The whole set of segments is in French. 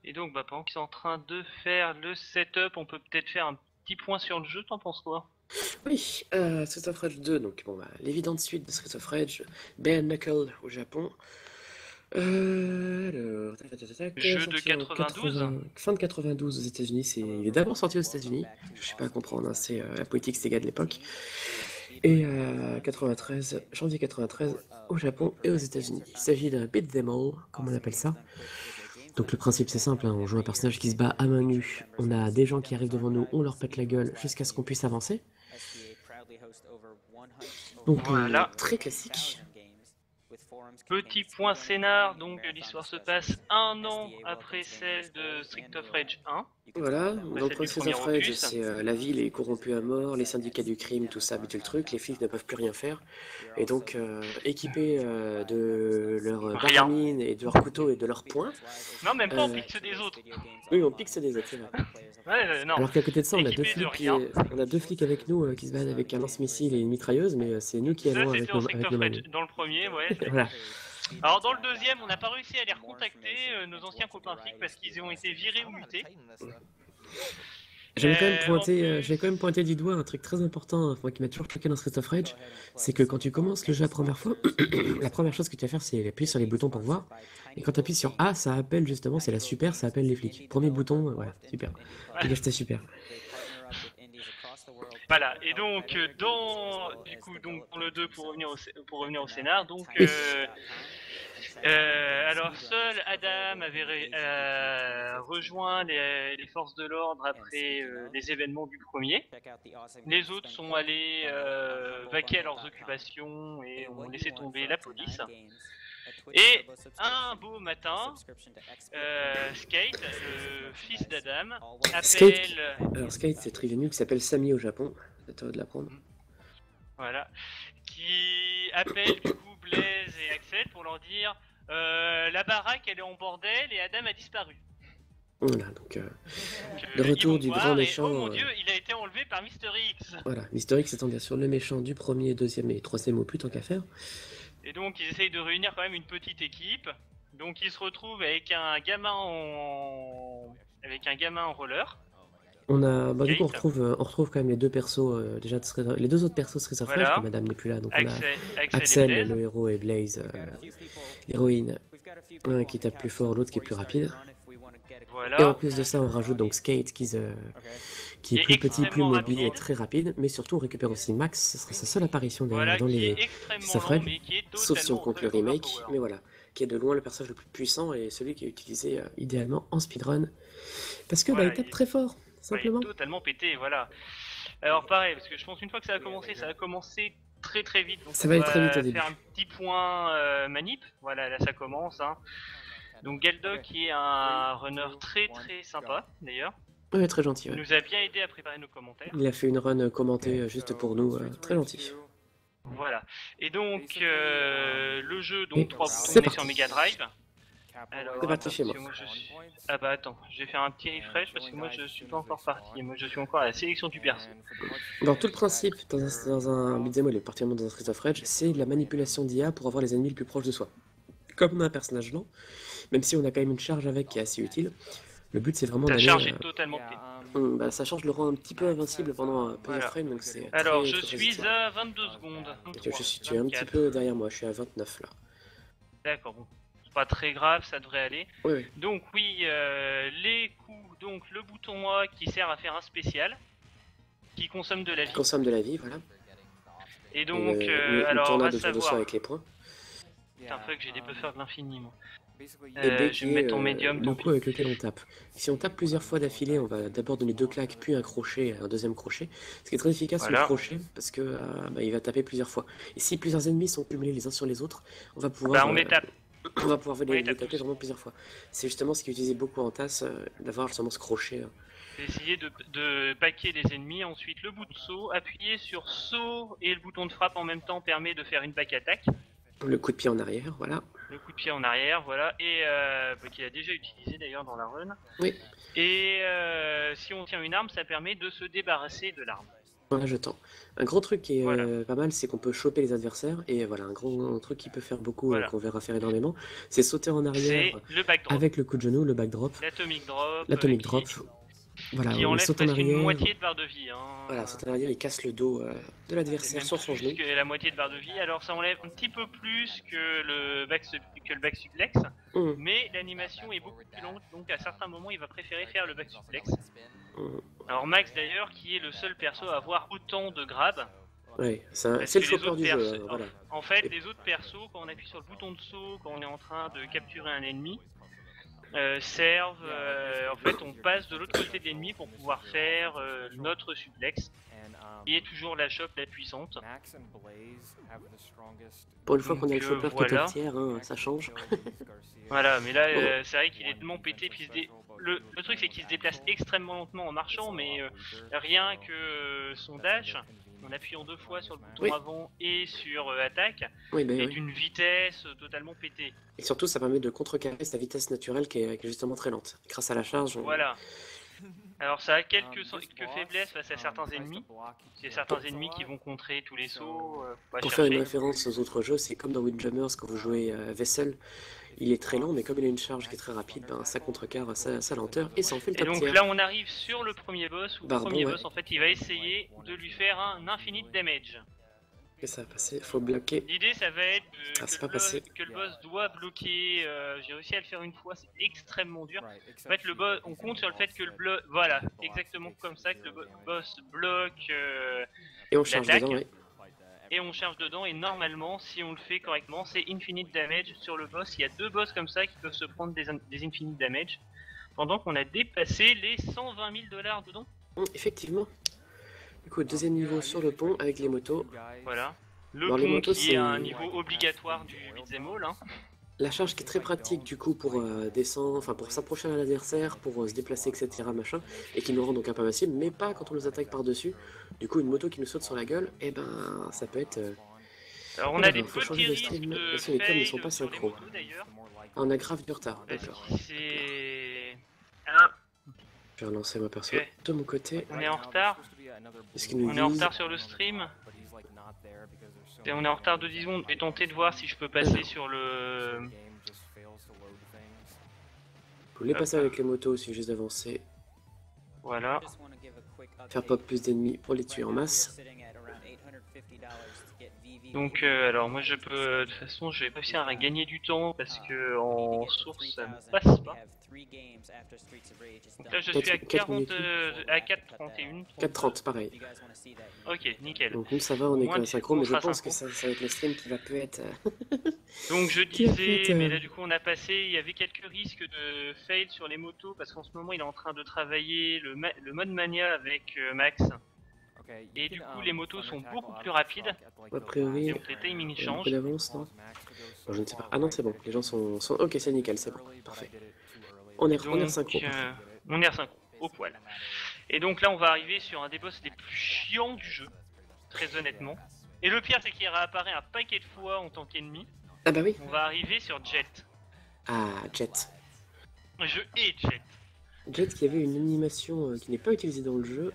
Et donc, bah, pendant qu'ils sont en train de faire le setup, on peut peut-être faire un petit point sur le jeu, t'en penses quoi? Oui, Streets of Rage 2, donc bon, bah, l'évidente suite de Streets of Rage, Bare Knuckle au Japon. Alors, tac, tac, tac, tac, Jeu de sorti en 92? 80, fin de 92 aux États-Unis. Il est d'abord sorti aux États-Unis. Je sais pas à comprendre, hein, c'est la politique Sega de l'époque. Et 93, janvier 93 au Japon et aux États-Unis. Il s'agit d'un beat them all, comme on appelle ça. Donc le principe c'est simple, hein, on joue un personnage qui se bat à main nue. On a des gens qui arrivent devant nous, on leur pète la gueule jusqu'à ce qu'on puisse avancer. Donc Voilà. très classique. Petit point scénar, donc l'histoire se passe un an après celle de Street of Rage 1, Voilà, après dans le celle premier du Streets premier of Rage, opus. c'est la ville est corrompue à mort, les syndicats du crime, tout ça, mais le truc, les flics ne peuvent plus rien faire. Et donc, équipés de leur Rien. baramine et de leurs couteaux et de leurs poings, Non, même pas, on euh, pique ceux des autres. oui, on pique c'est des autres, c'est vrai. Ouais, non. Alors qu'à côté de ça, Équipés de rien. on a deux flics avec nous qui se battent avec un lance-missile et une mitrailleuse, mais c'est nous qui Ça, allons c'était dans Street avec of nos Rage. manies. Dans le premier, ouais. Voilà. Alors, dans le deuxième, on n'a pas réussi à les recontacter, nos anciens copains flics, parce qu'ils ont été virés ou mutés. En J'avais quand même plus. pointé du doigt un truc très important, enfin, qui m'a toujours choqué dans Street of Rage, c'est que quand tu commences le jeu la première fois, la première chose que tu vas faire, c'est appuyer sur les boutons pour voir. Et quand tu appuies sur A, ça appelle justement, c'est la super, ça appelle les flics. Premier bouton, voilà, super. Dégage ta super. Voilà, et donc dans le 2 pour revenir au scénar, donc Oui. alors seul Adam avait rejoint les forces de l'ordre après les événements du premier. Les autres sont allés vaquer à leurs occupations et ont laissé tomber la police. Et un beau matin, Skate, le fils d'Adam, Skate, appelle. alors Skate, c'est très venu, qui s'appelle Sami au Japon. C'est à toi de l'apprendre. Voilà, qui appelle du coup Blaze et Axel pour leur dire la baraque elle est en bordel et Adam a disparu. Voilà, donc le Ils retour vont du grand voir et oh méchant. mon dieu, il a été enlevé par Mister X. Voilà, l'historique s'étend bien sûr le méchant du premier, deuxième et troisième opus, tant qu'à faire. Et donc ils essayent de réunir quand même une petite équipe. Donc ils se retrouvent avec un gamin en roller. Du coup, Skate. on retrouve quand même les deux persos, déjà, les deux autres persos de Streets of Rage, que Voilà. Madame n'est plus là. Donc on a Axel et Axel, Blaze. le héros, et Blaze, l'héroïne. Un qui tape plus fort, l'autre qui est plus rapide. Et en Voilà. plus de ça, on rajoute donc Skate qui est Qui est plus petit, plus extrêmement mobile et rapide. très rapide. Mais surtout, on récupère aussi Max, ce sera sa seule apparition Voilà, dans qui les est extrêmement Streets of lent Rage. mais qui est Sauf si on totalement compte le remake, overpower. mais voilà. Qui est de loin le personnage le plus puissant et celui qui est utilisé idéalement en speedrun. Parce que bah, il Voilà, tape très fort, il est simplement. totalement pété, voilà. Alors pareil, parce que je pense une fois que ça va commencer très très vite. Donc Ça on va aller très vite au va faire un début. petit point manip. Voilà, là ça commence. Hein. Donc Galdoc qui est un runner très très sympa d'ailleurs. Ouais, très gentil, Il ouais. nous a bien aidé à préparer nos commentaires. Il a fait une run commentée juste pour nous, très gentil. Voilà. Et donc le jeu, Et donc 3 boutons, c'est on est sur parti. Mega Drive. C'est Alors parti attends, chez parce moi. que moi je suis. Ah bah attends, je vais faire un petit refresh parce que moi je suis pas encore parti. Moi je suis encore à la sélection du perso. Dans tout le principe, dans un beat'em all et particulièrement dans un Street of Rage, c'est de la manipulation d'IA pour avoir les ennemis le plus proche de soi. Comme on a un personnage lent, même si on a quand même une charge avec qui est assez utile, le but c'est vraiment Ta d'aller. charge est totalement pétée. Bah, sa charge le rend un petit peu invincible pendant plusieurs Voilà. frames, donc c'est Alors je très suis utile. à 22 secondes. 23, Tu es un petit 24. peu derrière moi, je suis à 29 là. D'accord, bon. C'est pas très grave, ça devrait aller. Oui, oui. Donc oui, les coups, donc le bouton A qui sert à faire un spécial, qui consomme de la vie. Consomme de la vie, voilà. Et donc, Une alors on va tornade autour de soi savoir. avec les points. Putain, fuck, j'ai des buffers de l'infini, moi. Et B Je qui vais me est mettre en médium, le tant coup pis. avec lequel on tape. Si on tape plusieurs fois d'affilée, on va d'abord donner deux claques, puis un crochet, un deuxième crochet. Ce qui est très efficace, Voilà. le crochet, parce que il va taper plusieurs fois. Et si plusieurs ennemis sont cumulés les uns sur les autres, on va pouvoir, Bah on étape. on va pouvoir On les étape taper tous. vraiment plusieurs fois. C'est justement ce qui est utilisé beaucoup en tasse, d'avoir justement ce crochet. C'est essayer de paquer les ennemis. Ensuite, le bouton saut. Appuyer sur saut et le bouton de frappe en même temps permet de faire une back attack. Le coup de pied en arrière, voilà. Le coup de pied en arrière, voilà. Et qu'il a déjà utilisé d'ailleurs dans la run. Oui. Et si on tient une arme, ça permet de se débarrasser de l'arme. un jetant. Un gros truc qui est Voilà. pas mal, c'est qu'on peut choper les adversaires. Et voilà, un gros truc qui peut faire beaucoup, Voilà. qu'on verra faire énormément, c'est sauter en C'est arrière le backdrop, avec le coup de genou, le backdrop, l'atomic drop, l'atomic drop. Voilà, qui on enlève saute en presque une arrière. moitié de barre de vie. Hein. Voilà, sauter en arrière, il casse le dos de C'est l'adversaire même sur son plus genou. que la moitié de barre de vie. Alors ça enlève un petit peu plus que le back suplex, mais l'animation est beaucoup plus longue, donc à certains moments il va préférer faire le back suplex. Alors Max d'ailleurs, qui est le seul perso à avoir autant de grabs. Ouais, c'est le chopper du jeu. Voilà. En fait, les autres persos, quand on appuie sur le bouton de saut, quand on est en train de capturer un ennemi, servent. En fait, on passe de l'autre côté de l'ennemi pour pouvoir faire notre suplex, qui est toujours la chope la puissante. Pour une fois qu'on a le chopper qui est voilà. top tier, hein, ça change. Voilà, mais là, c'est vrai qu'il est tellement pété. Puis le truc, c'est qu'il se déplace extrêmement lentement en marchant, mais rien que son dash, en appuyant 2 fois sur le bouton avant et sur attaque, est d'une vitesse totalement pétée. Et surtout, ça permet de contrecarrer sa vitesse naturelle qui est justement très lente. Grâce à la charge. Voilà. Alors ça a quelques faiblesses face à certains ennemis. C'est certains ennemis qui vont contrer tous les sauts. Pour faire une référence aux autres jeux, c'est comme dans Windjammers quand vous jouez Vessel. Il est très lent, mais comme il a une charge qui est très rapide, ben, ça contrecarre sa lenteur et ça en fait le top tier. Et donc là on arrive sur le premier boss, où le premier boss en fait il va essayer de lui faire un infinite damage. Et ça va passer, faut bloquer. L'idée ça va être que le boss doit bloquer, j'ai réussi à le faire une fois, c'est extrêmement dur. En fait le boss, on compte sur le fait que le bloc, voilà, exactement comme ça, que le boss bloque et on charge dedans, et on charge dedans, et normalement, si on le fait correctement, c'est infinite damage sur le boss. Il y a 2 boss comme ça qui peuvent se prendre des infinite damage, pendant qu'on a dépassé les 120 000 $ dedans. Effectivement. Du coup, deuxième niveau sur le pont avec les motos. Voilà. Le pont qui est un niveau obligatoire du beat'em all. Hein. La charge qui est très pratique du coup pour descendre, enfin pour s'approcher à l'adversaire, pour se déplacer, etc. machin, et qui nous rend donc impassible, mais pas quand on nous attaque par-dessus. Du coup, une moto qui nous saute sur la gueule, et ben ça peut être. Alors on a des petits risques parce que les tomes ne sont pas synchro. On a grave du retard. D'accord. Je vais relancer ma perso de mon côté. On est en retard. On est en retard sur le stream. Et on est en retard de 10 secondes. Je vais tenter de voir si je peux passer sur le... Vous voulez passer avec les motos, il suffit juste d'avancer. Voilà. Faire pop plus d'ennemis pour les tuer en masse. Donc alors moi je peux, de toute façon je vais réussir à gagner du temps parce que en source ça ne passe pas. Donc là je suis à 4:31. 4:30 pareil. Ok, nickel. Donc nous ça va, on est quand même synchro, mais je pense que ça va être le stream qui va peut-être... Donc je disais, mais là du coup on a passé, il y avait quelques risques de fail sur les motos parce qu'en ce moment il est en train de travailler le mode mania avec Max. Et du coup les motos sont beaucoup plus rapides. A priori, donc les timings changent. Un peu d'avance, non, je ne sais pas. Ah non, c'est bon, les gens sont... Ok, c'est nickel, c'est bon, parfait. On est synchro. On est à synchro, au poil. Et donc là on va arriver sur un des boss les plus chiants du jeu, très honnêtement. Et le pire c'est qu'il réapparaît un paquet de fois en tant qu'ennemi. Ah bah oui. On va arriver sur Jet. Ah, Jet. Je hais Jet. Jet qui avait une animation qui n'est pas utilisée dans le jeu.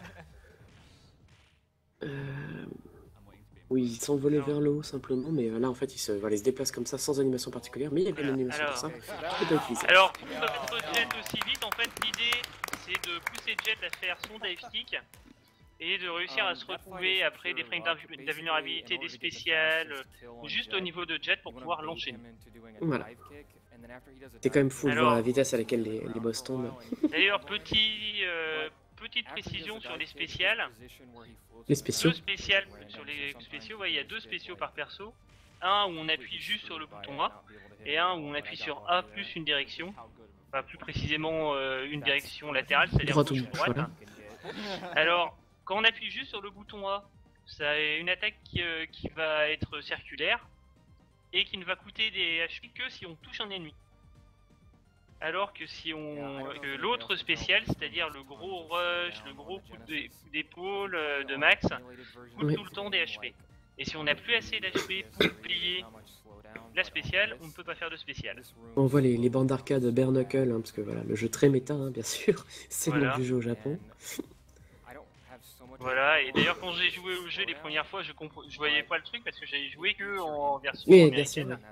Oui, il s'envolait vers le haut simplement, mais là en fait il se déplace comme ça sans animation particulière, mais il y a pas d'animation pour ça. Alors pour mettre Jet aussi vite, en fait l'idée c'est de pousser Jet à faire son dive kick et de réussir à se retrouver après des frames d'invulnérabilité, des spéciales, juste au niveau de Jet pour pouvoir l'enchaîner. Voilà. C'est quand même fou de voir la vitesse à laquelle les boss tombent. D'ailleurs petite précision sur les spéciales. Les spéciaux. Sur les spéciaux, il y a 2 spéciaux par perso. Un où on appuie juste sur le bouton A, et un où on appuie sur A plus une direction. Enfin, plus précisément une direction latérale, c'est-à-dire gauche ou droite. Voilà. Alors, quand on appuie juste sur le bouton A, ça a une attaque qui va être circulaire, et qui ne va coûter des HP que si on touche un ennemi. Alors que si l'autre spécial, c'est-à-dire le gros rush, le gros coup d'épaule de Max, coûte tout le temps des HP. Et si on n'a plus assez d'HP pour plier la spéciale, on ne peut pas faire de spéciale. On voit les bandes d'arcade Bare Knuckle, parce que voilà, le jeu très méta, bien sûr, c'est le nom du jeu au Japon. Voilà, et d'ailleurs quand j'ai joué au jeu les premières fois, je voyais pas le truc parce que j'avais joué que en version Oui, bien sûr. américaine.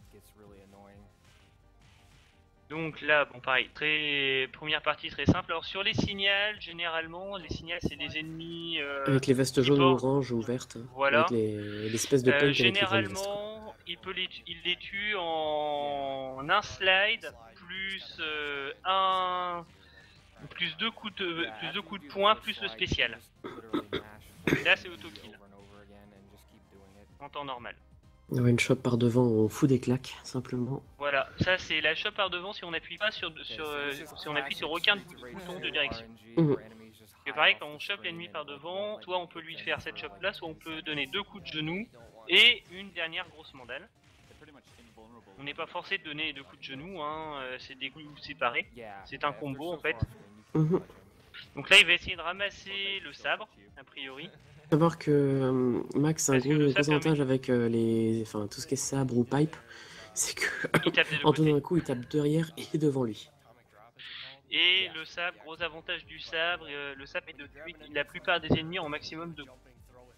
Donc là, bon pareil, première partie très simple. Alors sur les signals, généralement, les signals c'est des ennemis... Avec les vestes jaunes ou oranges ou vertes. Voilà. Avec l'espèce de punk avec les grandes vestes. Généralement, il les tue en un slide, plus plus deux coups de poing, plus le spécial. Là c'est auto-kill. En temps normal. Une shot par devant, on fout des claques, simplement. Voilà, ça c'est la shot par devant si on appuie pas si on appuie sur aucun bouton de direction. Et pareil, quand on chope l'ennemi par devant, soit on peut lui faire cette chope là, soit on peut donner 2 coups de genou et une dernière grosse mandale. On n'est pas forcé de donner 2 coups de genou, hein, c'est des coups séparés, c'est un combo en fait. Donc là il va essayer de ramasser le sabre, a priori. Savoir que Max a un gros avantage avec tout ce qui est sabre ou pipe, c'est que en donnant un coup il tape derrière et devant lui. Et le sabre, gros avantage du sabre, le sabre est de tuer la plupart des ennemis en maximum de coups.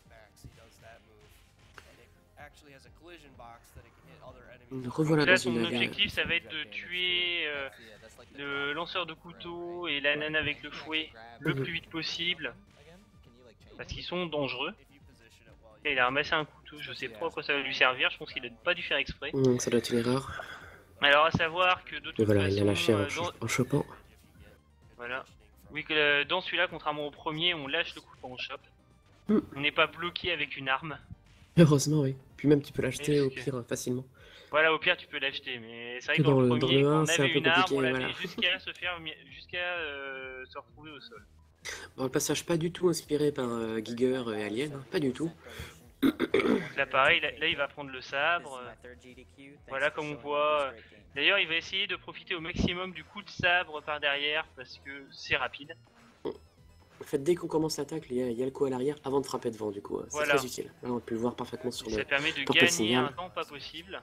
Revoilà là, son objectif ça va être de tuer le lanceur de couteau et la nana avec le fouet le plus vite possible. Parce qu'ils sont dangereux. Et il a ramassé un couteau, je sais pas à quoi ça va lui servir, je pense qu'il a pas dû faire exprès. Ça doit être une erreur. Alors à savoir que de toute façon... il a lâché en chopant. Voilà. Oui, que dans celui-là, contrairement au premier, on lâche le coup quand on chope. On n'est pas bloqué avec une arme. Heureusement, oui. Puis même tu peux l'acheter au pire facilement. Voilà, au pire tu peux l'acheter, mais c'est vrai que dans le premier, quand on avait une arme, on l'avait jusqu'à se retrouver au sol. Bon, le passage pas du tout inspiré par Giger et Alien, hein, pas du tout. Là pareil, là il va prendre le sabre. Voilà comme on voit. D'ailleurs il va essayer de profiter au maximum du coup de sabre par derrière parce que c'est rapide. En fait dès qu'on commence l'attaque, il y a le coup à l'arrière avant de frapper devant du coup, c'est très utile. Là, on peut le voir parfaitement sur le... Ça permet de gagner un temps pas possible.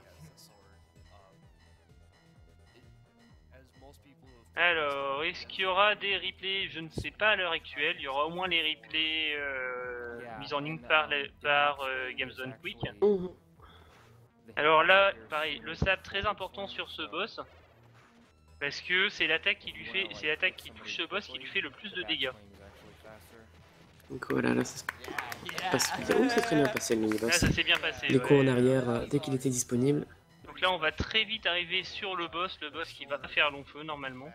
Alors, est-ce qu'il y aura des replays? Je ne sais pas à l'heure actuelle. Il y aura au moins les replays mis en ligne par Game Zone Quick. Alors là, pareil, le sabre très important sur ce boss. Parce que c'est l'attaque qui touche ce boss qui lui fait le plus de dégâts. Donc voilà, là ça se passe bien. C'est très bien passé le mini-boss. Là ça s'est bien passé. Les coups en arrière dès qu'il était disponible. Donc là on va très vite arriver sur le boss qui va faire long feu normalement.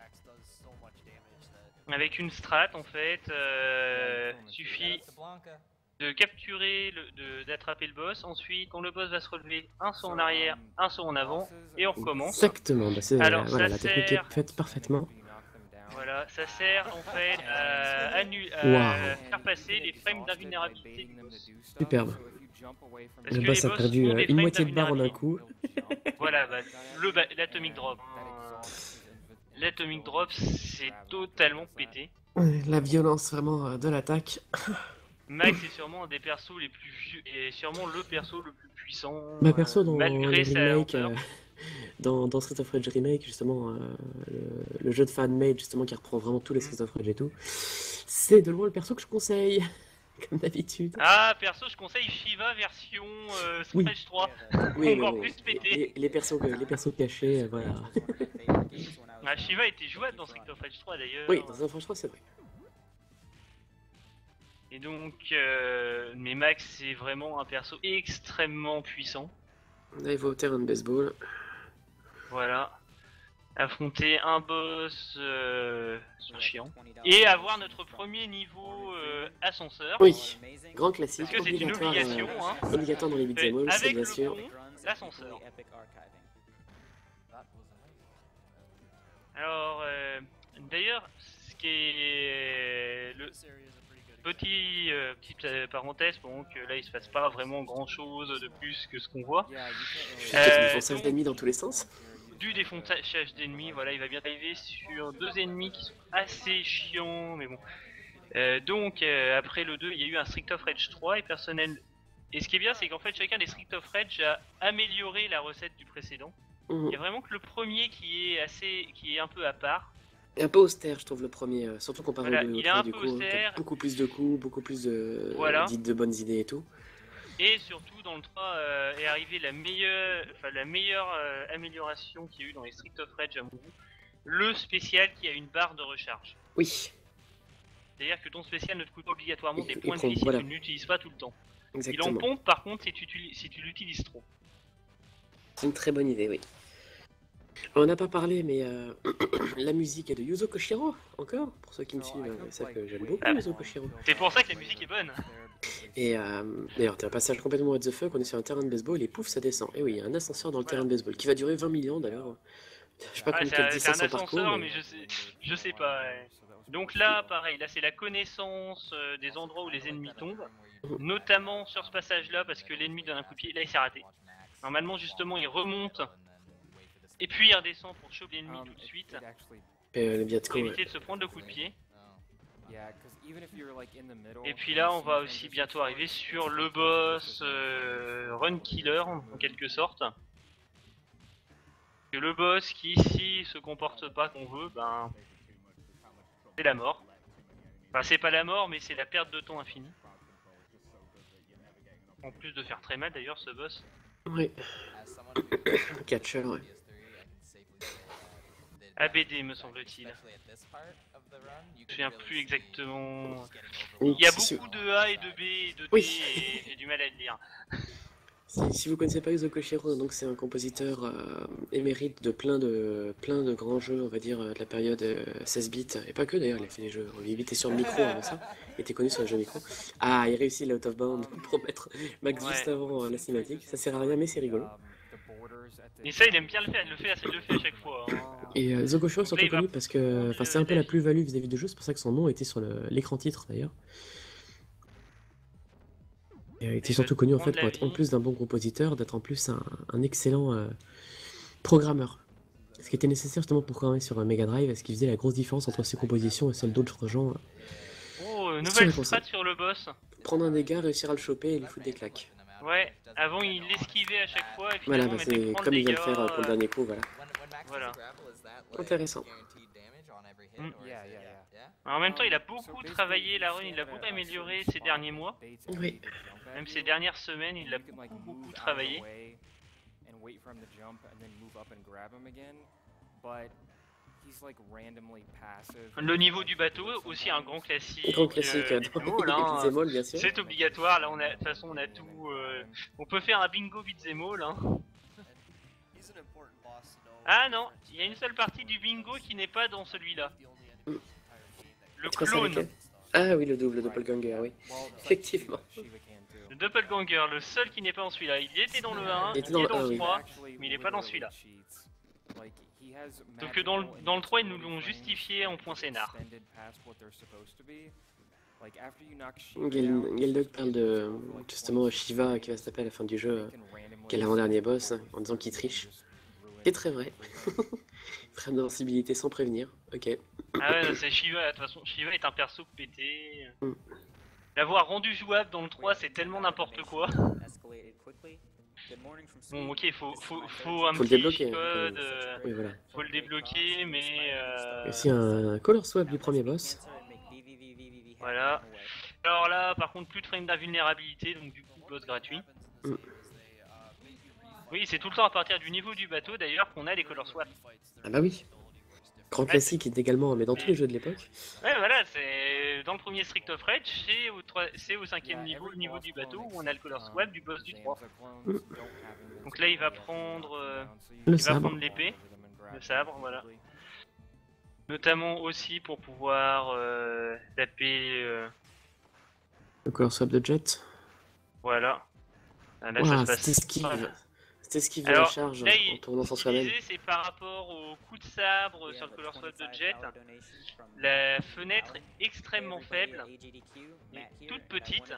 Avec une strat en fait, suffit de capturer, d'attraper le boss. Ensuite quand le boss va se relever, un saut en arrière, un saut en avant et on recommence. Exactement, bah voilà, la technique est faite parfaitement. Voilà, ça sert en fait à faire passer les frames d'invulnérabilité du boss. Superbe. Le boss a perdu une moitié de barre en un coup. Voilà, l'Atomic Drop. L'Atomic Drop, c'est totalement pété. La violence vraiment de l'attaque. Max est sûrement un des persos les plus vieux et sûrement le perso le plus puissant. Ma perso dans malgré le remake, dans Street of Rage Remake, justement, le jeu de fan-made justement qui reprend vraiment tous les Street of Rage et tout, c'est de loin le perso que je conseille, comme d'habitude. Ah, perso, je conseille Shiva version Rage 3. Oui, encore plus pété. Les persos cachés, voilà. Ah, Shiva était jouable dans Street of Rage 3 d'ailleurs. Oui, dans Street of Rage 3, c'est vrai. Et donc, mais Max, c'est vraiment un perso extrêmement puissant. Là, il va au terrain de baseball. Voilà. Affronter un boss chiant. Et avoir notre premier niveau ascenseur. Oui, grand classique. Parce que c'est une obligation. Obligatoire dans les beat'em all, c'est bien sûr. L'ascenseur. Alors, d'ailleurs, ce qui est petite parenthèse, donc là il se passe pas vraiment grand chose de plus que ce qu'on voit. Défonçage d'ennemis dans tous les sens. Du défonçage d'ennemis, voilà, il va bien arriver sur 2 ennemis qui sont assez chiants, mais bon. Donc après le 2, il y a eu un Street of Rage 3 et personnel. Et ce qui est bien, c'est qu'en fait chacun des Street of Rage a amélioré la recette du précédent. Il y a vraiment que le premier qui est un peu à part. un peu austère, je trouve, le premier, surtout comparé Voilà, au 2 et au il est 3, un du peu coup, t'as austère, beaucoup plus de coups, beaucoup plus de, voilà. de bonnes idées et tout. Et surtout, dans le 3 est arrivée la meilleure amélioration qu'il y a eu dans les Street of Rage à mon goût. Le spécial qui a une barre de recharge. Oui, C'est-à-dire que ton spécial ne te coûte pas obligatoirement des il points de prend, vie si voilà, tu ne l'utilises pas tout le temps. Il en exactement. pompe par contre si tu l'utilises trop. C'est une très bonne idée, oui. On n'a pas parlé, mais la musique est de Yuzo Koshiro, encore. Pour ceux qui me suivent, ils savent que j'aime beaucoup Yuzo Koshiro. C'est pour ça que la musique est bonne. Et d'ailleurs, t'as un passage complètement what the fuck, on est sur un terrain de baseball et pouf, ça descend. Et oui, il y a un ascenseur dans le terrain de baseball qui va durer 20 millions d'ailleurs. Je sais pas Ouais, quelle c'est distance un en parcours. ascenseur, mais je sais pas. Ouais. Donc là, pareil, là c'est la connaissance des endroits où les ennemis tombent, notamment sur ce passage-là, parce que l'ennemi donne un coup de pied. Là, il s'est raté. Normalement, justement, il remonte et puis il redescend pour choper l'ennemi tout de suite. Le Biatko, Pour éviter de se prendre le coup de pied. Et puis là, on va aussi bientôt arriver sur le boss Run Killer, en quelque sorte. Et le boss qui, s'il se comporte pas qu'on veut, ben c'est la mort. Enfin, c'est pas la mort, mais c'est la perte de temps infinie. En plus de faire très mal d'ailleurs, ce boss. Oui. Catcher, ouais. ABD, me semble-t-il. Je me souviens plus exactement. Il y a beaucoup de A et de B et de D, et j'ai du mal à le lire. Si vous connaissez pas Yuzo Koshiro, donc c'est un compositeur émérite de plein de grands jeux, on va dire, de la période 16 bits, et pas que d'ailleurs, il a fait des jeux 8 bits et sur le micro avant ça, il était connu sur le jeu micro. Ah, il réussit l'Out of Bound pour mettre Max juste avant la cinématique, ça sert à rien mais c'est rigolo. Et ça, il aime bien le faire, il le fait à chaque fois. Hein. Et Yuzo Koshiro est surtout connu parce que c'est un peu la plus-value vis-à-vis du jeu, c'est pour ça que son nom était sur l'écran titre d'ailleurs. Il était surtout connu en fait pour être en plus d'un bon compositeur, d'être en plus un excellent programmeur. Ce qui était nécessaire justement pour programmer sur Mega Drive, ce qui faisait la grosse différence entre ses compositions et celles d'autres gens. Oh, nouvelle strat sur le boss. Prendre un dégât, réussir à le choper et lui foutre des claques. Ouais, avant il l'esquivait à chaque fois et voilà, finalement c'est comme il vient de faire pour le dernier coup, voilà. Voilà. Intéressant. En même temps, il a beaucoup travaillé la run, il l'a beaucoup amélioré ces derniers mois. Oui. Même ces dernières semaines, il l'a beaucoup travaillé. Le niveau du bateau, aussi un grand classique. Grand classique, beat'em all, bien sûr. C'est obligatoire, là, de toute façon, on a tout. On peut faire un bingo beat'em all. Hein. Ah non, il y a une seule partie du bingo qui n'est pas dans celui-là. Le clone. Ah oui, le doppelganger, oui. Effectivement. Le doppelganger, le seul qui n'est pas dans celui-là. Il était dans le 1, il est dans le 3, mais il n'est pas dans celui-là. Donc dans le 3, ils nous l'ont justifié en point scénar. Geldog parle de justement Shiva qui va se taper à la fin du jeu, qui est l'avant-dernier boss, en disant qu'il triche. C'est très vrai. Frame de sensibilité sans prévenir, ok. Ah ouais, c'est Shiva, de toute façon, Shiva est un perso pété. L'avoir rendu jouable dans le 3, c'est tellement n'importe quoi. Bon, ok, faut un petit code, oui, voilà. faut le débloquer, mais... Aussi un color swap du premier boss. Voilà. Alors là, par contre, plus de frame d'invulnérabilité, donc du coup, boss gratuit. Oui, c'est tout le temps à partir du niveau du bateau, d'ailleurs, qu'on a les color swaps. Ah bah oui. Grand classique également, mais dans tous les jeux de l'époque. Ouais, voilà, c'est dans le premier Street of Rage, c'est au 5ème niveau, le niveau du bateau, où on a le color swap du boss du 3. Donc là, il va prendre l'épée, le sabre, voilà. Notamment aussi pour pouvoir taper... Le color swap de Jet. Voilà. Là, wow, ça se passe... C'était esquive de la charge là, en tournant sans soi-même. C'est par rapport au coup de sabre sur le color swap de Jet. La fenêtre est extrêmement faible, mais toute petite.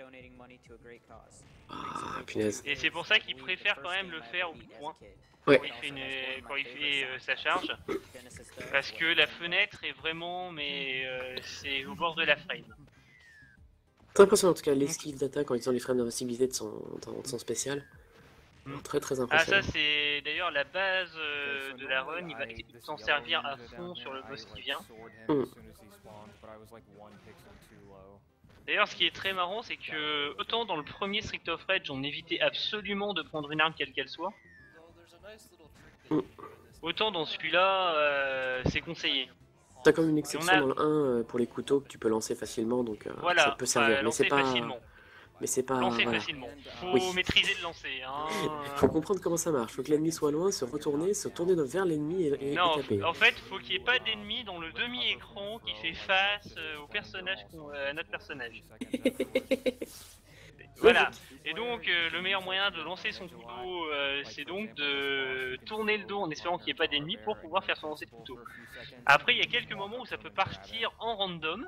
Ah, punaise. Et c'est pour ça qu'il préfère quand même le faire au bout de point. Ouais. Quand il fait sa charge. Parce que la fenêtre est vraiment, mais c'est au bord de la frame. Très impressionnant en tout cas, l'esquive d'attaque en utilisant les frames d'invincibilité de son spécial. Très très Ah, impressionnant. ça c'est d'ailleurs la base de la run, il va s'en servir à fond sur le boss qui vient. Mm. D'ailleurs, ce qui est très marrant, c'est que autant dans le premier Street of Rage, on évitait absolument de prendre une arme quelle qu'elle soit, autant dans celui-là, c'est conseillé. T'as comme une Et exception dans le 1 pour les couteaux que tu peux lancer facilement, donc ça voilà, peut servir. Mais c'est lancer pas... facilement. Mais c'est pas... Lancer Voilà. facilement. Faut Oui. maîtriser le lancer. Hein. Faut comprendre comment ça marche. Faut que l'ennemi soit loin, se tourner vers l'ennemi et Non, taper. en fait, faut qu'il n'y ait pas d'ennemi dans le demi-écran qui fait face au personnage, à notre personnage. Voilà. Et donc, le meilleur moyen de lancer son couteau, c'est donc de tourner le dos en espérant qu'il n'y ait pas d'ennemis pour pouvoir faire son lancer de couteau. Après, il y a quelques moments où ça peut partir en random.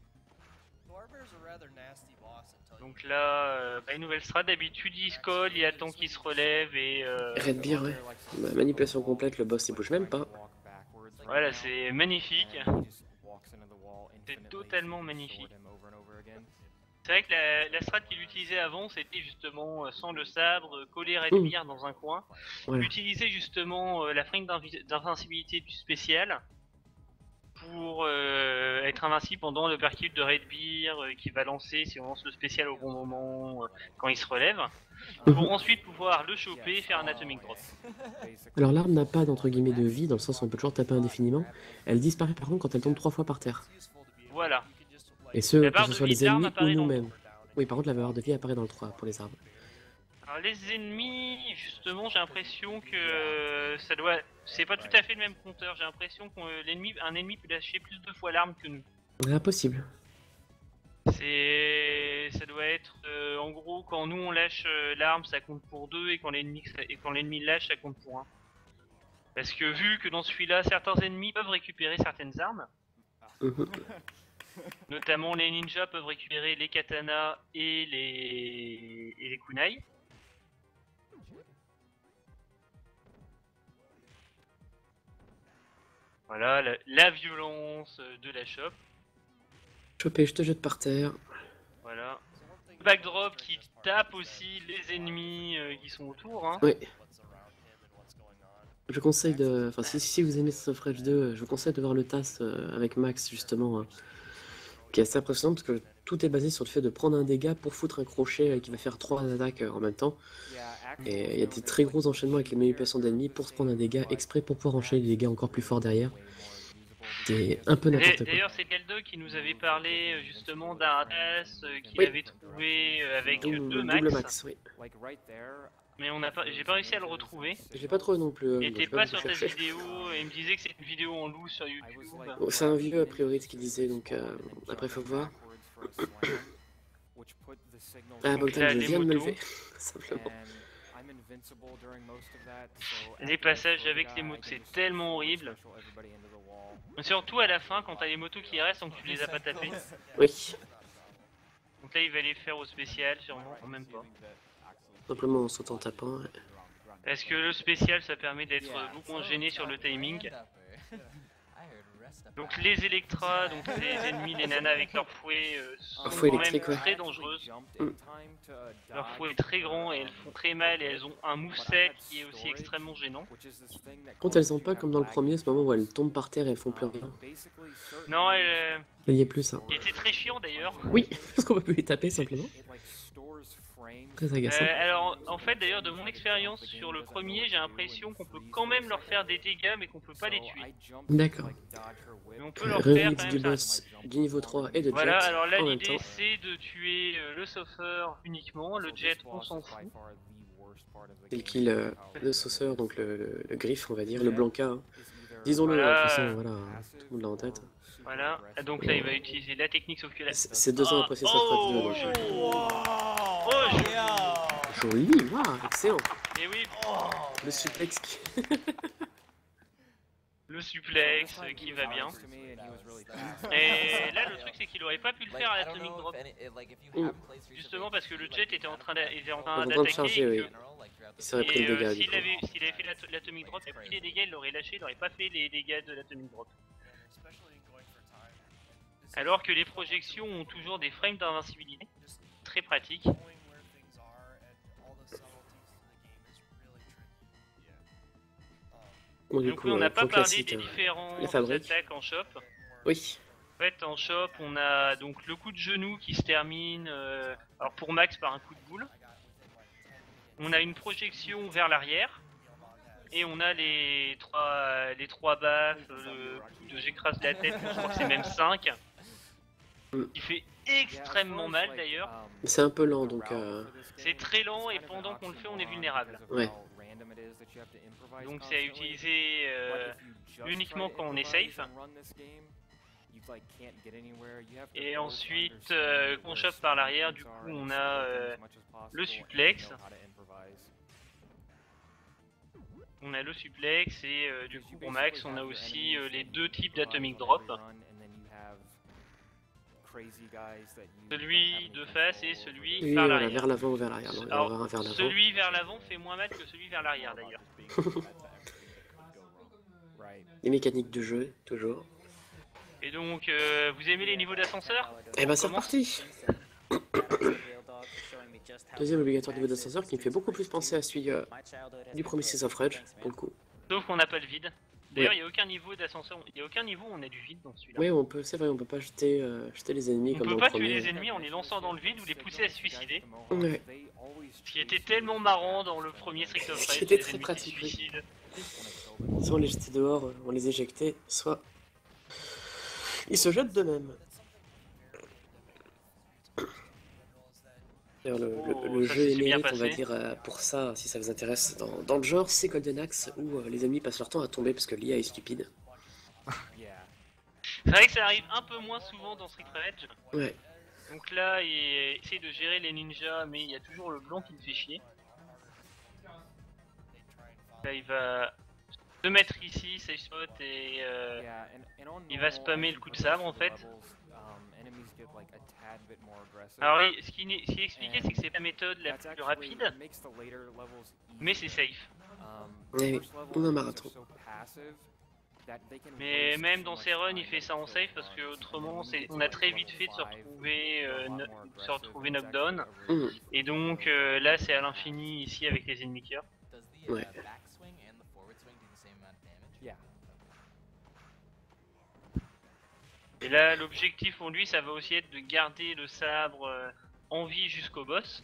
Donc là, une nouvelle strat, d'habitude il se colle, il attend qu'il se relève et... Redbeer, ouais. Manipulation complète, le boss il bouge même pas. Voilà, c'est magnifique. C'est totalement magnifique. C'est vrai que la strat qu'il utilisait avant, c'était justement sans le sabre, coller Redbeer dans un coin. Voilà. Utiliser justement la fringue d'invincibilité du spécial pour être invincible pendant le percute de Redbeer qui va lancer si on lance le spécial au bon moment quand il se relève. Pour ensuite pouvoir le choper et faire un atomic drop. Alors l'arme n'a pas d'entre guillemets de vie, dans le sens où on peut toujours taper indéfiniment. Elle disparaît par contre quand elle tombe 3 fois par terre. Voilà. Et ce, La que barre ce de soit vie les de l'arme ennemis ou apparaît dans le nous-mêmes. Oui, par contre la barre de vie apparaît dans le 3 pour les armes. Alors les ennemis, justement, j'ai l'impression que ça doit... C'est pas tout à fait le même compteur, j'ai l'impression qu'un ennemi peut lâcher plus de fois l'arme que nous. Impossible. Ça doit être... en gros, quand nous on lâche l'arme, ça compte pour 2 et quand l'ennemi lâche, ça compte pour 1. Parce que vu que dans celui-là, certains ennemis peuvent récupérer certaines armes, notamment les ninjas peuvent récupérer les katanas et les kunai. Voilà, la violence de la shop. Chopé, je te jette par terre. Voilà. Backdrop qui tape aussi les ennemis qui sont autour. Hein. Oui. Je conseille de... Enfin, si vous aimez Street of Rage 2, je vous conseille de voir le TAS avec Max, justement, qui est assez impressionnant, parce que tout est basé sur le fait de prendre un dégât pour foutre un crochet qui va faire 3 attaques en même temps. Et il y a des très gros enchaînements avec les manipulations d'ennemis pour se prendre un dégât exprès pour pouvoir enchaîner des dégâts encore plus forts derrière. C'est un peu n'importe quoi. D'ailleurs, c'est Keldo qui nous avait parlé justement d'un TAS qu'il avait trouvé avec deux max. Double max, oui. Mais j'ai pas réussi à le retrouver. J'ai pas trouvé non plus. Il était pas sur ta vidéo et il me disait que c'est une vidéo en loose sur YouTube. Oh, c'est un vieux a priori ce qu'il disait, donc après faut voir. Ah bon, je viens de me lever, simplement. Les passages avec les motos, c'est tellement horrible. Mais surtout à la fin, quand t'as les motos qui restent, donc tu les as pas tapées. Oui. Donc là, il va les faire au spécial, sûrement, en même pas. Simplement en sautant en tapant. Ouais. Parce que le spécial, ça permet d'être beaucoup moins gêné sur le timing. Donc les Electras, donc les ennemis, les nanas avec leur fouet, sont quand même très dangereuses. Leur fouet est très grand et elles font très mal et elles ont un moveset qui est aussi extrêmement gênant. Quand elles ont pas comme dans le premier, ce moment où elles tombent par terre et elles font plus rien. Non, il y a plus ça. Il était très chiant d'ailleurs. Oui, parce qu'on peut plus les taper simplement. Très agaçant. Alors, en fait, d'ailleurs, de mon expérience sur le premier, j'ai l'impression qu'on peut quand même leur faire des dégâts, mais qu'on peut pas les tuer. D'accord. Mais on peut leur faire quand même du boss du niveau 3 et de Jet. Voilà, alors là, l'idée c'est de tuer le Saucer uniquement, le Jet, on s'en fout. Il kill le Saucer, donc le griffe, on va dire, le Blanca. Hein. Disons-le, de toute façon, voilà, tout le monde l'a en tête. Voilà, donc là il va utiliser la technique oculaire. C'est 2 ans après Street of Rage 2. Joli, waouh, excellent. Et oui. Le suplex qui... Le suplex qui va bien. Et là le truc c'est qu'il aurait pas pu le faire à l'Atomic Drop. Justement parce que le Jet était en train d'attaquer. Oui. Il serait pris le dégât. S'il avait fait l'Atomic Drop, il aurait pris les dégâts, il l'aurait lâché, il aurait pas fait les dégâts de l'Atomic Drop. Alors que les projections ont toujours des frames d'invincibilité, très pratique. Bon, du Donc coup, oui, on n'a pas point parlé classique, des la différentes fabrique. attaques en shop. Oui. En fait, en shop, on a donc le coup de genou qui se termine, alors pour Max par un coup de boule. On a une projection vers l'arrière. Et on a les trois baffes, le coup de j'écrase la tête, je crois que c'est même 5. Il fait extrêmement mal d'ailleurs. C'est un peu lent, donc... C'est très lent et pendant qu'on le fait, on est vulnérable. Ouais. Donc c'est à utiliser uniquement quand on est safe. Et ensuite, quand on chope par l'arrière, du coup, on a le suplex. On a le suplex et du coup pour Max, on a aussi les deux types d'atomic drop. Celui de face et celui Oui, par voilà, l'arrière. vers l'avant ou vers l'arrière. Alors, celui vers l'avant fait moins mal que celui vers l'arrière d'ailleurs. Les mécaniques de jeu, toujours. Et donc, vous aimez les niveaux d'ascenseur? Eh ben c'est reparti. Deuxième obligatoire niveau d'ascenseur qui me fait beaucoup plus penser à celui du premier Streets of Rage, pour le coup. Sauf qu'on n'a pas le vide. D'ailleurs, il n'y a aucun niveau d'ascenseur, il n'y a aucun niveau où on a du vide dans celui-là. Oui, on peut, c'est vrai, on peut pas jeter, jeter les ennemis comme dans le premier. On peut pas tuer les ennemis en les lançant dans le vide ou les pousser à se suicider. Ouais. Ce qui était tellement marrant dans le premier Streets of Rage. C'était très pratique, oui. Soit on les jetait dehors, on les éjectait, soit ils se jettent d'eux-mêmes. Le jeu émérite, on va dire, pour ça, si ça vous intéresse, dans le genre, c'est Golden Axe, où les ennemis passent leur temps à tomber parce que l'IA est stupide. C'est vrai que ça arrive un peu moins souvent dans Street Rage. Ouais. Donc là, il essaie de gérer les ninjas, mais il y a toujours le blanc qui le fait chier. Là, il va se mettre ici, safe spot, et il va spammer le coup de sabre en fait. Alors oui, ce qui est expliqué, c'est que c'est la méthode la plus rapide, mais c'est safe. Oui, on a un marathon. Mais même dans ces runs, il fait ça en safe parce que autrement, on a très vite fait de se retrouver knockdown. Et donc là, c'est à l'infini ici avec les ennemis cœur. Ouais. Et là, l'objectif pour lui, ça va aussi être de garder le sabre en vie jusqu'au boss.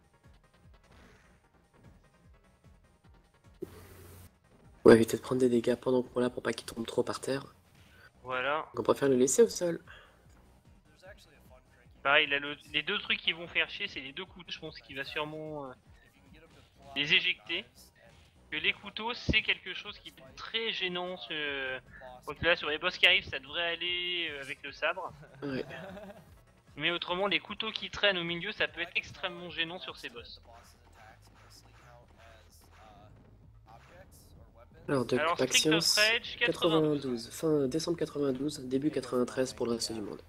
Ouais, éviter de prendre des dégâts pendant qu'on l'a pour pas qu'il tombe trop par terre. Voilà. Donc on préfère le laisser au sol. Pareil, là, les deux trucs qui vont faire chier, c'est les deux couteaux. Je pense qu'il va sûrement les éjecter. Que les couteaux, c'est quelque chose qui est très gênant. Donc là, sur les boss qui arrivent, ça devrait aller avec le sabre. Ouais. Mais autrement, les couteaux qui traînent au milieu, ça peut être extrêmement gênant sur ces boss. Alors, de Paxios, 92, fin décembre 92, début 93 pour le reste du monde.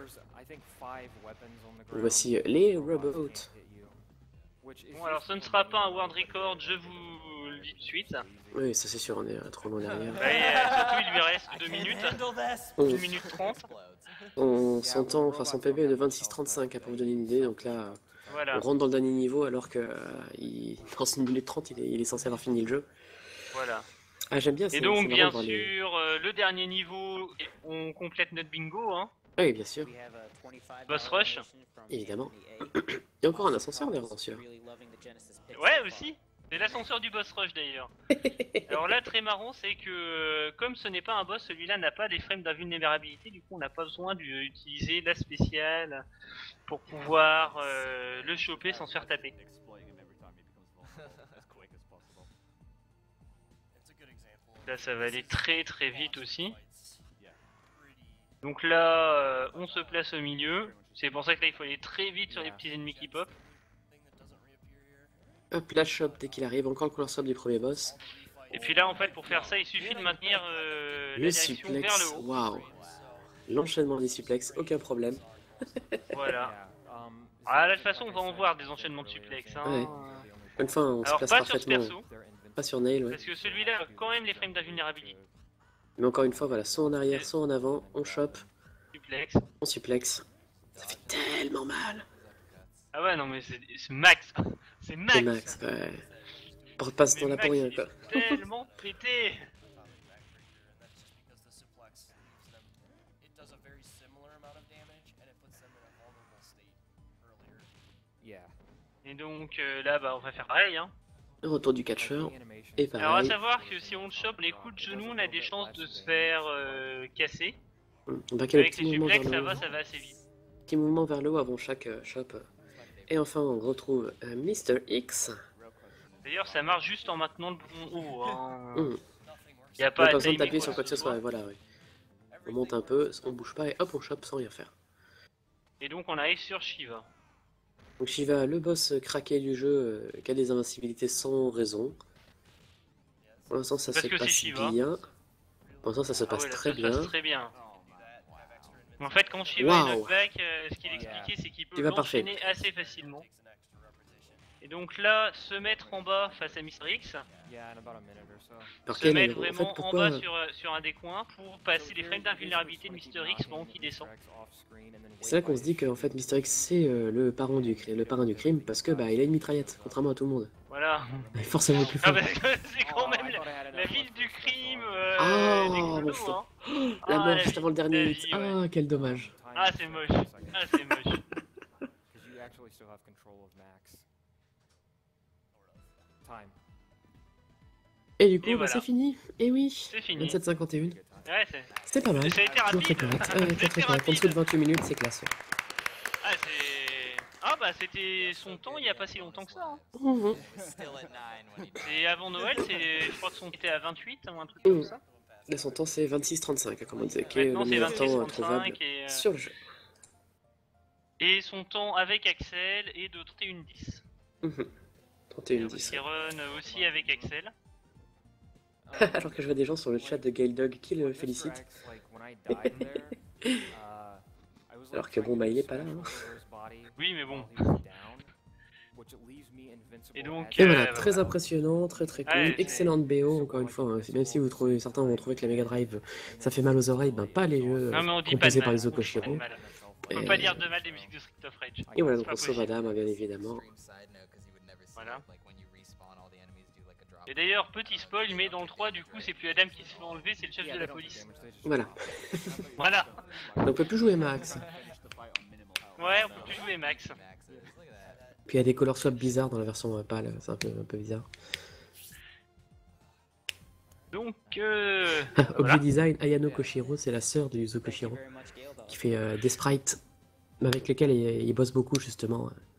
Voici les robots. Bon, alors ce ne sera pas un world record, je vous le dis tout de suite. Oui, ça c'est sûr, on est trop loin derrière. Surtout, il lui reste 2 minutes. 1 minute 30. Son temps, enfin son PB est de 26-35 pour vous donner une idée, donc là, voilà. On rentre dans le dernier niveau alors que dans 1 minute 30, il est censé avoir fini le jeu. Voilà. Ah, j'aime bien. Et donc, bien sûr, le dernier niveau, on complète notre bingo, hein. Oui, bien sûr. Boss rush. Évidemment. Il y a encore un ascenseur d'ailleurs dans celui-là. Ouais, aussi. C'est l'ascenseur du boss rush d'ailleurs. Alors là, très marrant, c'est que comme ce n'est pas un boss, celui-là n'a pas des frames d'invulnérabilité, du coup on n'a pas besoin d'utiliser la spéciale pour pouvoir le choper sans se faire taper. Là, ça va aller très très vite aussi. Donc là, on se place au milieu. C'est pour ça que là, il faut aller très vite sur les petits ennemis qui pop. Hop, la shop dès qu'il arrive, encore le couleur swap du premier boss. Et puis là, en fait, pour faire ça, il suffit de maintenir la direction suplex, vers le haut. Waouh. L'enchaînement des suplex, aucun problème. Voilà. Ah, là, de toute façon, on va en voir des enchaînements de suplex. Hein. Ouais. Une fois, on se place pas parfaitement. Sur ce perso, pas sur Nail, ouais. Parce que celui-là a quand même les frames d'invulnérabilité. Mais encore une fois, voilà, soit en arrière, soit en avant, on chope. Suplex. On suplex. Ça fait tellement mal. Ah ouais, non, mais c'est max. C'est max. C'est max, ouais. Porte pas ce temps-là pour rien, quoi. Tellement pété. Et donc là, bah, on va faire pareil. Hein. Le retour du catcheur. Et Alors, à pareil. savoir que si on le chope les coups de genou, on a des chances de se faire casser. On va Avec le les mouvement vers suplex, le haut. ça va assez vite. Petit mouvement vers le haut avant chaque chop. Et enfin, on retrouve Mr. X. D'ailleurs, ça marche juste en maintenant le bouton haut. Hein. On Y a n'a pas pas à besoin de timer taper sur quoi que ce soit. Voilà, ouais. On monte un peu, on bouge pas et hop, on chope sans rien faire. Et donc, on arrive sur Shiva. Donc Shiva, le boss craqué du jeu, qui a des invincibilités sans raison. Pour l'instant, ça se passe bien. Pour l'instant, ça se passe très bien. En fait, quand Shiva est knockback, ce qu'il expliquait, c'est qu'il peut l'enchaîner assez facilement. Et donc là, se mettre en bas face à Mr. X, se mettre vraiment en bas sur un des coins pour passer les frames d'invulnérabilité de Mr. X pendant qu'il descend. C'est là qu'on se dit qu'en fait Mr. X c'est le parrain du crime parce que bah il a une mitraillette, contrairement à tout le monde. Voilà. Il est forcément le plus fort. C'est quand même la ville du crime. Hein. La mort juste avant le dernier hit. Ah, quel dommage. Ah, c'est moche. Ah, c'est moche. Et du coup, bah, c'est fini. Et oui, c'est fini. 27,51. Ouais, c'était pas mal. Ça a été rapide. Très correct. Très correct. En dessous de 28 minutes, c'est classe. Ah, c'est... Ah bah c'était son temps il y a pas si longtemps que ça. Hein. C'est avant Noël, je crois que son temps était à 28 ou un truc comme ça. Là, son temps c'est 26,35, comme on disait, qui est le meilleur temps trouvable sur le jeu. Et son temps avec Axel est de 31,10. 31,10. Il run aussi avec Axel. Alors que je vois des gens sur le chat de Gaildog qui le félicitent. Alors que bon, bah il est pas là. Hein. Oui, mais bon. Et donc. Et voilà, très impressionnant, très cool. Ouais, excellente BO, encore une fois. Hein. Même si vous trouvez, certains vont trouver que la Mega Drive ça fait mal aux oreilles, ben pas les jeux composés par Yuzo Koshiro. On peut pas dire de mal des musiques de Street of Rage. Et voilà, donc on sauve Adam, bien évidemment. Voilà. Et d'ailleurs, petit spoil, mais dans le 3, du coup, c'est plus Adam qui se fait enlever, c'est le chef de la police. Voilà. Voilà. Donc on peut plus jouer Max. Ouais, on peut plus jouer Max. Puis il y a des color swaps bizarres dans la version pâle, c'est un peu bizarre. Donc, Objet voilà. Design, Ayano Koshiro, c'est la sœur de Yuzo Koshiro, qui fait des sprites avec lesquels il bosse beaucoup justement.